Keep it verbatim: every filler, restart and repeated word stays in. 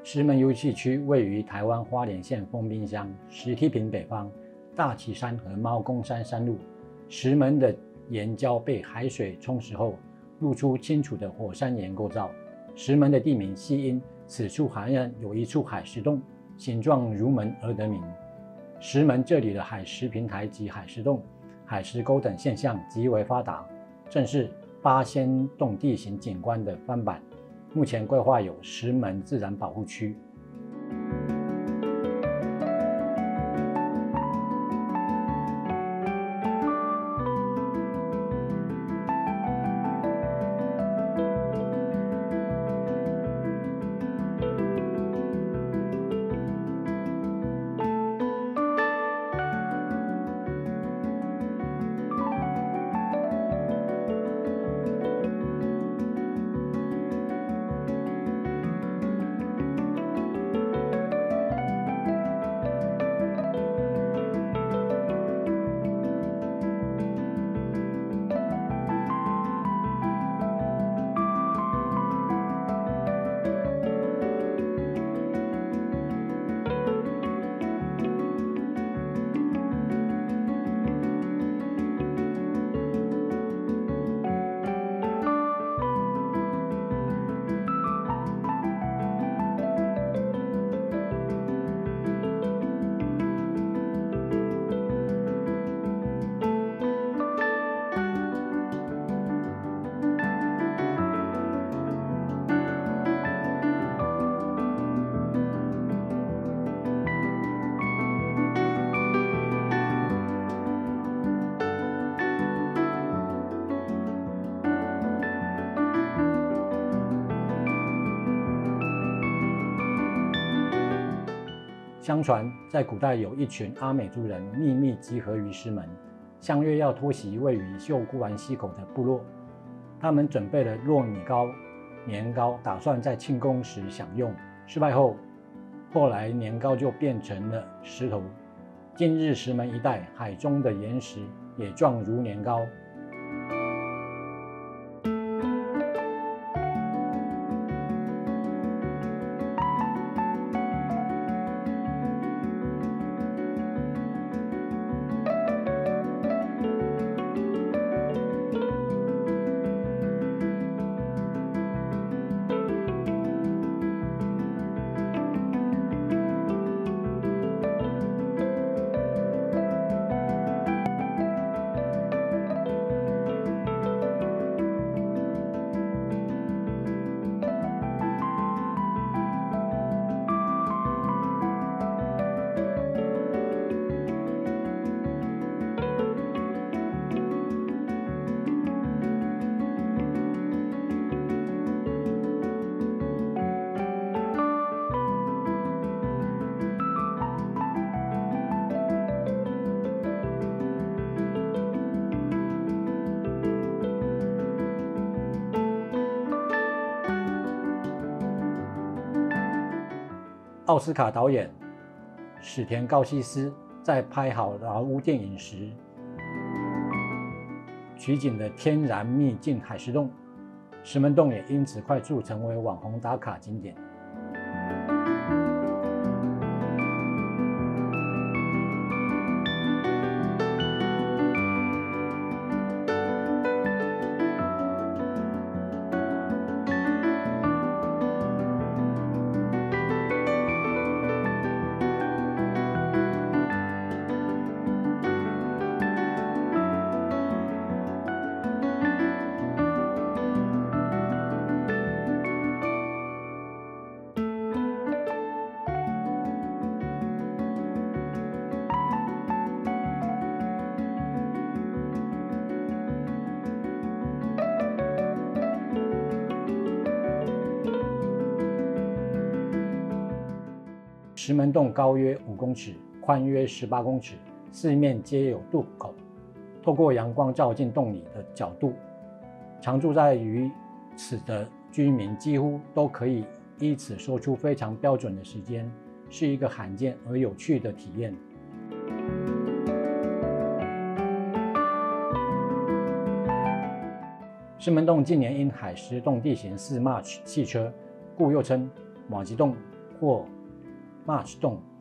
石门游憩区位于台湾花莲县丰滨乡石梯坪北方，大旗山和猫公山山路。石门的岩礁被海水冲蚀后，露出清楚的火山岩构造。石门的地名系因此处海岸有一处海石洞，形状如门而得名。石门这里的海蚀平台及海石洞、海石沟等现象极为发达，正是八仙洞地形景观的翻版。目前规划有石门自然保护区。相传，在古代有一群阿美族人秘密集合于石门，相约要偷袭位于秀姑湾溪口的部落。他们准备了糯米糕、年糕，打算在庆功时享用。失败后，后来年糕就变成了石头。今日石门一带海中的岩石也状如年糕。奥斯卡导演史田高希斯在拍好劳屋电影时，取景的天然秘境海石洞，石门洞也因此快速成为网红打卡景点。石门洞高约五公尺，宽约十八公尺，四面皆有渡口。透过阳光照进洞里的角度，常住在于此的居民几乎都可以依此说出非常标准的时间，是一个罕见而有趣的体验。石门洞近年因海石洞地形似 March 汽车，故又称马吉洞或 March 洞